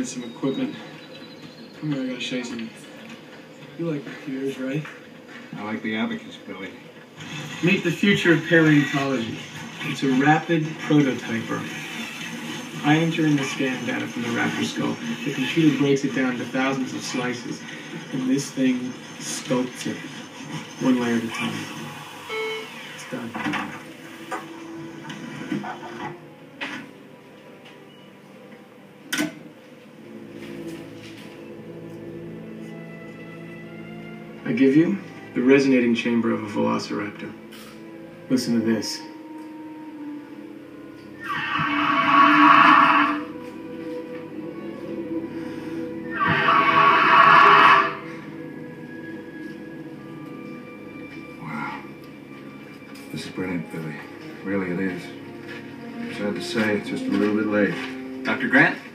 ordered some equipment. Come here, I gotta show you something. You like computers, right? I like the abacus, Billy. Meet the future of paleontology. It's a rapid prototyper. I enter in the scan data from the raptor skull. The computer breaks it down into thousands of slices, and this thing sculpts it, one layer at a time. It's done. I give you the resonating chamber of a velociraptor. Listen to this. Wow. This is brilliant, Billy. Really, it is. Sad to say, it's just a little bit late. Dr. Grant?